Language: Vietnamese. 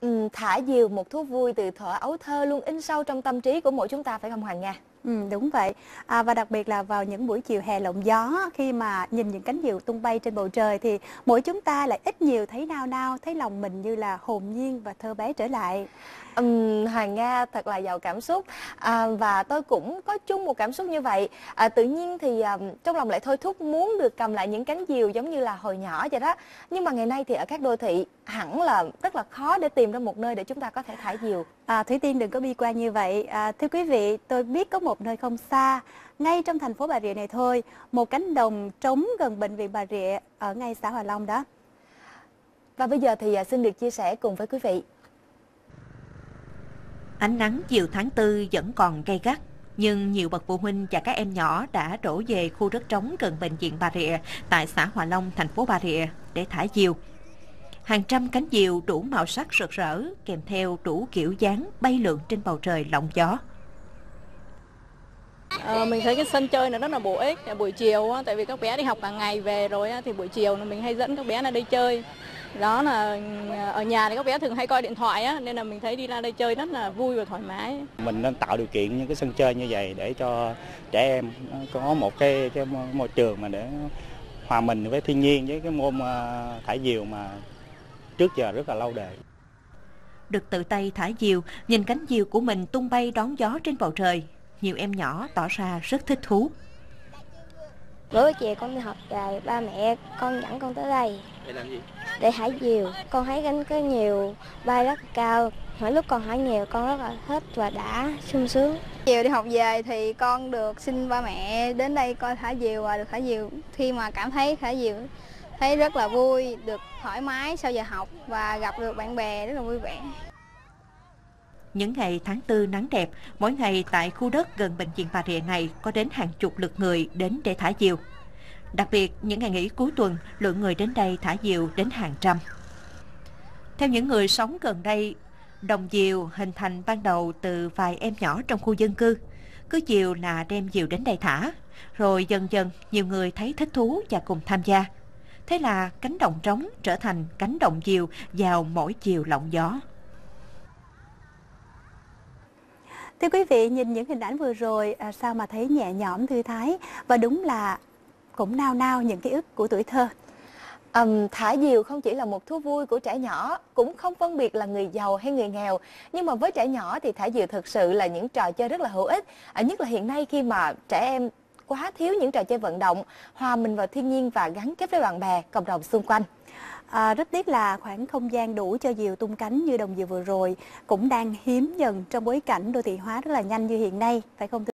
Thả diều, một thú vui từ thuở ấu thơ luôn in sâu trong tâm trí của mỗi chúng ta, phải không Hoàng Nga? Đúng vậy. Và đặc biệt là vào những buổi chiều hè lộng gió, khi mà nhìn những cánh diều tung bay trên bầu trời thì mỗi chúng ta lại ít nhiều thấy nao nao, thấy lòng mình như là hồn nhiên và thơ bé trở lại. Hoàng Nga thật là giàu cảm xúc, và tôi cũng có chung một cảm xúc như vậy. Tự nhiên thì trong lòng lại thôi thúc muốn được cầm lại những cánh diều giống như là hồi nhỏ vậy đó. Nhưng mà ngày nay thì ở các đô thị hẳn là rất là khó để tìm ra một nơi để chúng ta có thể thả diều. Thủy Tiên đừng có bi quan như vậy. Thưa quý vị, tôi biết có một nơi không xa, ngay trong thành phố Bà Rịa này thôi, một cánh đồng trống gần bệnh viện Bà Rịa ở ngay xã Hòa Long đó. Và bây giờ thì xin được chia sẻ cùng với quý vị. Ánh nắng chiều tháng 4 vẫn còn gay gắt, nhưng nhiều bậc phụ huynh và các em nhỏ đã đổ về khu đất trống gần bệnh viện Bà Rịa tại xã Hòa Long, thành phố Bà Rịa để thả diều. Hàng trăm cánh diều đủ màu sắc rực rỡ, kèm theo đủ kiểu dáng bay lượn trên bầu trời lộng gió. Mình thấy cái sân chơi này rất là bổ ích. Buổi chiều, tại vì các bé đi học cả ngày về rồi thì buổi chiều mình hay dẫn các bé ra đây chơi. Đó là ở nhà thì các bé thường hay coi điện thoại nên là mình thấy đi ra đây chơi rất là vui và thoải mái. Mình nên tạo điều kiện những cái sân chơi như vậy để cho trẻ em có một cái môi trường mà để hòa mình với thiên nhiên, với cái môn thả diều mà trước giờ rất là lâu đời. Được tự tay thả diều, nhìn cánh diều của mình tung bay đón gió trên bầu trời, nhiều em nhỏ tỏ ra rất thích thú. Bữa chiều con đi học rồi, ba mẹ con dẫn con tới đây. Để làm gì? Để thả diều. Con thấy cánh có nhiều bay rất cao. Mỗi lúc con thả nhiều con rất là thích và đã sung sướng. Chiều đi học về thì con được xin ba mẹ đến đây coi thả diều và được thả diều. Khi mà cảm thấy thả diều thấy rất là vui, được thoải mái sau giờ học và gặp được bạn bè rất là vui vẻ. Những ngày tháng 4 nắng đẹp, mỗi ngày tại khu đất gần bệnh viện Bà Rịa này có đến hàng chục lượt người đến để thả diều. Đặc biệt, những ngày nghỉ cuối tuần, lượng người đến đây thả diều đến hàng trăm. Theo những người sống gần đây, đồng diều hình thành ban đầu từ vài em nhỏ trong khu dân cư. Cứ chiều là đem diều đến đây thả, rồi dần dần nhiều người thấy thích thú và cùng tham gia. Thế là cánh đồng trống trở thành cánh đồng diều vào mỗi chiều lộng gió. Thưa quý vị, nhìn những hình ảnh vừa rồi sao mà thấy nhẹ nhõm thư thái, và đúng là cũng nao nao những ký ức của tuổi thơ. Thả diều không chỉ là một thú vui của trẻ nhỏ, cũng không phân biệt là người giàu hay người nghèo. Nhưng mà với trẻ nhỏ thì thả diều thực sự là những trò chơi rất là hữu ích. Nhất là hiện nay khi mà trẻ em quá thiếu những trò chơi vận động, hòa mình vào thiên nhiên và gắn kết với bạn bè, cộng đồng xung quanh. Rất tiếc là khoảng không gian đủ cho diều tung cánh như đồng diều vừa rồi cũng đang hiếm dần trong bối cảnh đô thị hóa rất là nhanh như hiện nay, phải không thưa